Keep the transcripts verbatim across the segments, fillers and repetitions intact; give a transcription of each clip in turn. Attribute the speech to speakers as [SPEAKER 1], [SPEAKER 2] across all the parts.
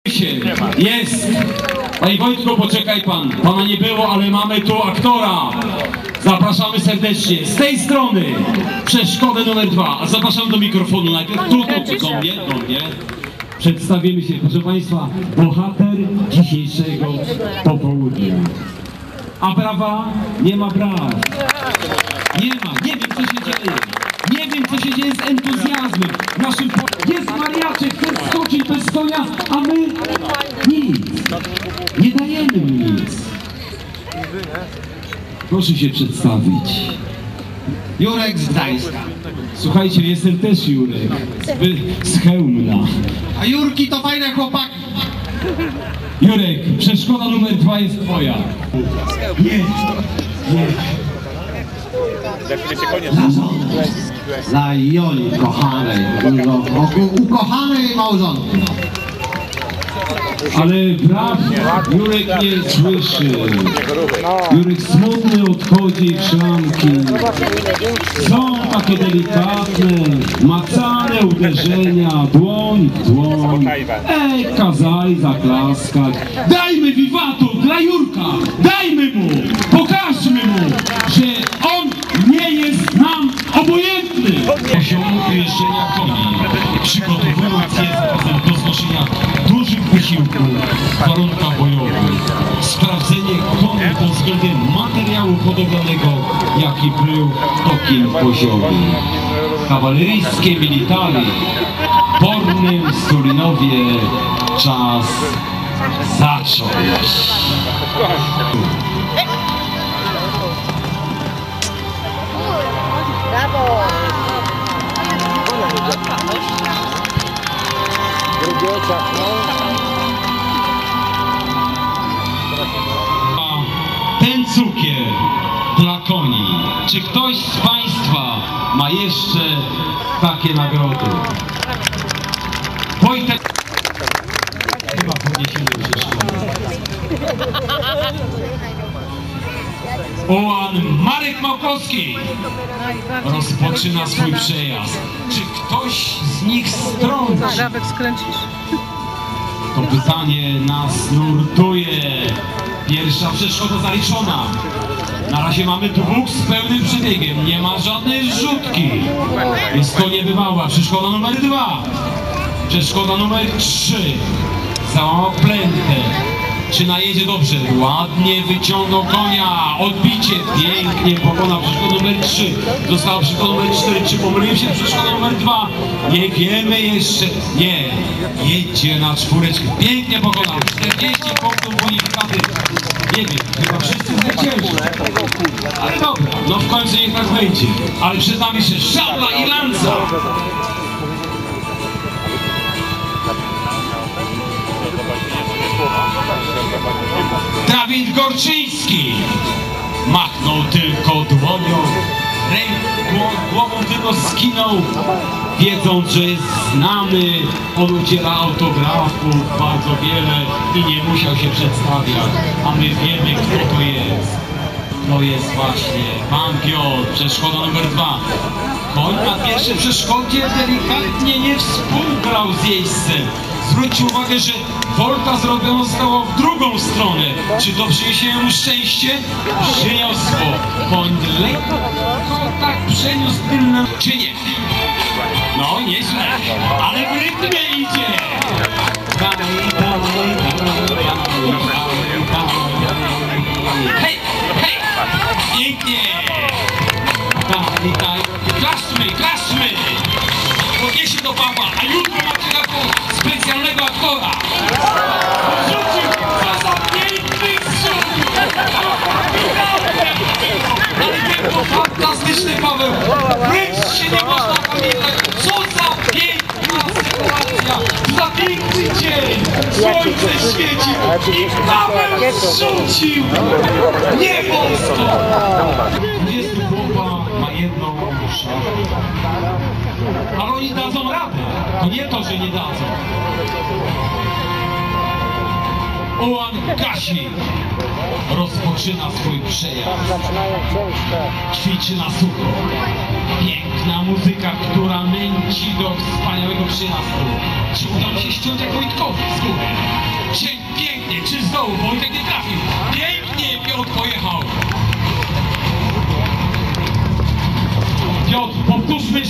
[SPEAKER 1] Jest! Panie Wojtku, poczekaj pan. Pana nie było, ale mamy tu aktora. Zapraszamy serdecznie. Z tej strony przeszkodę numer dwa. A zapraszam do mikrofonu najpierw. Tu, tu, do mnie, do mnie. Przedstawimy się, proszę państwa, bohater dzisiejszego popołudnia. A brawa? Nie ma braw. Nie ma. Nie wiem, co się dzieje. Nie wiem, co się dzieje z entuzjazmem. Naszym po... Jest mariaczek, chce skoczyć bez konia, a my nic. Nie dajemy mu nic. Proszę się przedstawić.
[SPEAKER 2] Jurek z Gdańska.
[SPEAKER 1] Słuchajcie, jestem też Jurek. Z, z Chełmna.
[SPEAKER 2] A Jurki to fajne chłopaki.
[SPEAKER 1] Jurek, przeszkoda numer dwa jest twoja. Nie, nie.
[SPEAKER 2] Dla żony. Dla Joli kochanej. Ukochanej małżonki.
[SPEAKER 1] Ale brat Jurek nie słyszy. Jurek smutny odchodzi w szlamki. Są takie delikatne, macane uderzenia, dłoń w dłoń. Ej, kazali zaklaskać. Dajmy wiwatu dla Jurka! Dajmy mu! Pokażmy mu, że on nie jest nam obojętny! Poziomu jeżdżenia koni, przygotowując je zarazem do znoszenia dużych wysiłków w warunkach bojowych. Sprawdzenie koni pod względem materiału hodowlanego, jaki był tokiem poziomym. Kawaleryjskie military w Bornym Sulinowie czas zacząć.
[SPEAKER 3] Brawo!
[SPEAKER 1] Ten cukier dla koni. Czy ktoś z państwa ma jeszcze takie nagrody? Wojtek chyba podniesiemy przeszkodę. Ołan Marek Małkowski rozpoczyna swój przejazd. Czy ktoś z nich strąci?
[SPEAKER 3] Grawek skręcisz?
[SPEAKER 1] To pytanie nas nurtuje. Pierwsza przeszkoda zaliczona. Na razie mamy dwóch z pełnym przebiegiem. Nie ma żadnej zrzutki. Jest to niebywała. Przeszkoda numer dwa. Przeszkoda numer trzy. Załamał plętę. Czy najedzie dobrze? Ładnie wyciągnął konia. Odbicie. Pięknie pokonał przeszkodę numer trzy. Została przeszkoda numer cztery. Czy pomylił się przeszkoda numer dwa? Nie wiemy jeszcze. Nie. Jedzie na czwóreczkę. Pięknie pokonał. czterdzieści punktów bonifikaty. Nie wiem. Chyba wszyscy zwyciężą. Ale dobra. No w końcu niech tak będzie. Ale przed nami jeszcze szabla i lanca. Dawid Gorczyński machnął tylko dłonią, ręką, głową tylko skinął, wiedząc, że jest znany. On udziela autografów bardzo wiele i nie musiał się przedstawiać, a my wiemy, kto to jest. To jest właśnie pan Piotr, przeszkoda numer dwa. Koń na pierwszej przeszkodzie delikatnie nie współgrał z jeźdźcem. Zwróćcie uwagę, że wolta zrobiona została w drugą stronę. Czy to przyniesie mu szczęście? Przyniosło. Koń lekko tak przeniósł tylne, czy nie? No, nieźle, ale w rytmie idzie. Hej, hej, pięknie. Daj, daj, klaszczmy, klaszczmy. Podniesie do Pawła, a jutro macie taką specjalnego aktora. Rzucił, co za piękny zrzut. Ale to fantastyczny Paweł. Wręcz się nie można pamiętać. Co za piękna sytuacja. Za piękny dzień. Słońce świeci. I Paweł zrzucił. Nie wolno. dwudziestu chłopa ma jedną muszę. Ale oni dadzą radę. To nie to, że nie dadzą. Ołan Kasik rozpoczyna swój przejazd. Ćwiczy na sucho. Piękna muzyka, która nęci do wspaniałego przyjazdu. Czy uda mi się ściąć jak Wojtkowi z góry?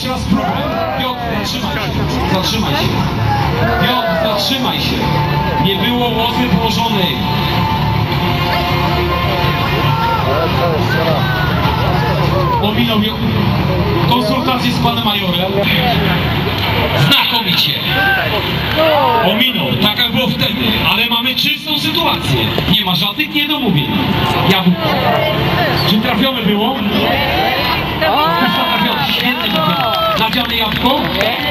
[SPEAKER 1] Jeszcze raz próbuj. Piotr, zatrzymaj się. Zatrzymaj się. Piotr, zatrzymaj się. Nie było łozy położonej. Ominął konsultację z panem majorem. Znakomicie. Ominął, tak jak było wtedy, ale mamy czystą sytuację. Nie ma żadnych niedomówień. Jabłko. Czy trafione było? Trafione, świetnie trafione. Nadziane jabłko?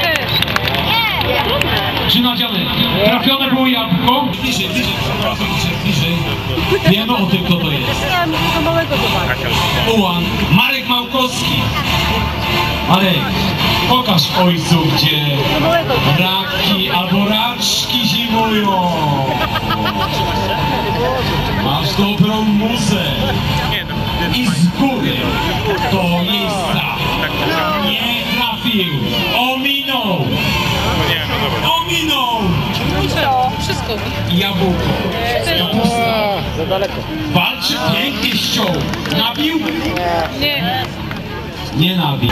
[SPEAKER 1] Czy nadziane? Trafione było jabłko? Bliżej, bliżej, bliżej, bliżej. Wiemy o tym, kto to jest. Ułan, Marek Małkowski. Marek, pokaż ojcu, gdzie raki albo raczki zimują. Masz dobrą muzę. I z góry do miejsca. Nie trafił. Ominął. Ominął.
[SPEAKER 3] Wszystko.
[SPEAKER 1] Jabłko. Kapusta.
[SPEAKER 4] Za daleko.
[SPEAKER 1] Walczy pięknie, ściął. Nabił?
[SPEAKER 3] Nie.
[SPEAKER 1] Nie nabił.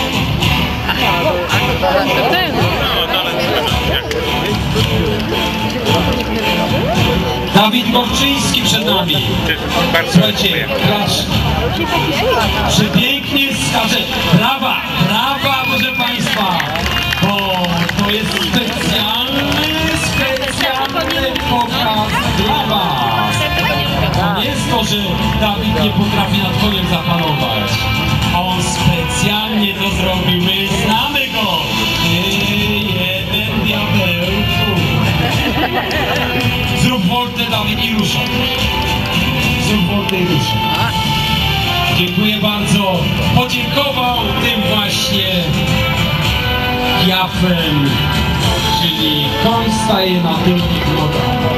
[SPEAKER 3] Ten.
[SPEAKER 1] Dawid Gorczyński przed nami. Słuchajcie, gracz przepięknie skacze. Brawa, brawa, proszę Państwa, bo to jest specjalny, specjalny pokaz dla Was. To nie jest to, że Dawid nie potrafi nad koniem zapanować. On specjalnie to zrobił, my znamy go. Ty, jeden diabełku. Zrób woltę, Dawid, i ruszaj. Zrób woltę i ruszaj. Dziękuję bardzo. Podziękował tym właśnie Jafem, czyli koń staje na tylnych nogach.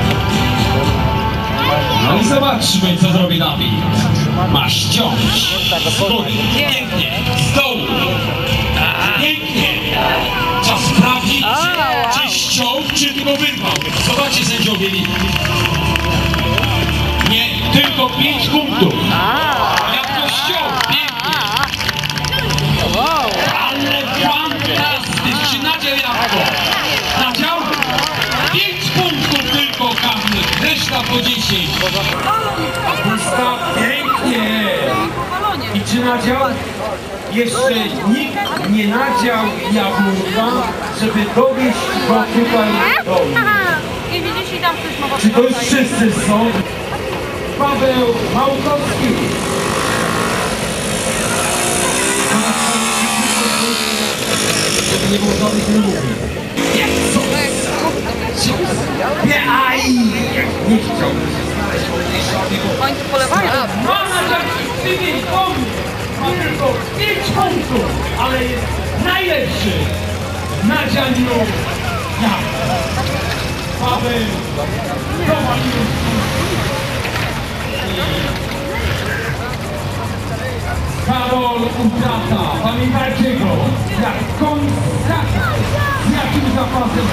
[SPEAKER 1] No i zobaczmy, co zrobi Dawid. Ma ściąć z góry. Pięknie. Z dołu. Pięknie. Czas sprawdzić, czy, czy ściął, czy tylko wyrwał. Zobaczcie, sędziowie. Nie, tylko pięć punktów. Jak to ściął. Pięknie. Ale fantastycznie. Nadział jabłko. Nadział? Pięć punktów tylko karnych. Reszta po dziesięć. Pusta. Pięknie. I czy nadział? Jeszcze nikt nie nadział jabłka, żeby dowieść go tutaj do mnie.
[SPEAKER 3] Nie widzisz i tam ktoś ma.
[SPEAKER 1] Czy to już wszyscy są? Paweł Małkowski. Żeby nie było żadnych wymówek. Nie, co? Nie, aj! Nie chciałbym się znaleźć w tej szafie.
[SPEAKER 3] Oni tu polewają.
[SPEAKER 1] Ma nadział pięć punktów! Ma tylko pięć punktów, ale jest najlepszy na dzianiu ja. Paweł Kowaliński. Karol Utrata. Pamiętajcie go, jak koń skaka, z jakim zapasem.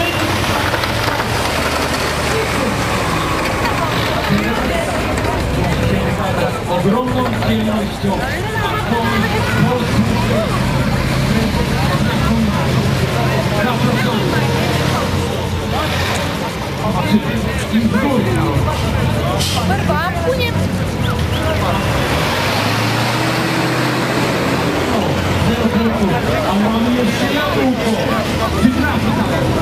[SPEAKER 1] Ogromną przyjemnością, a koń polski zaproszony. Zobaczymy. I w górę.
[SPEAKER 3] Berba, płynie.
[SPEAKER 1] Zero punktów, ale mamy jeszcze jabłko. Czy trafi tam?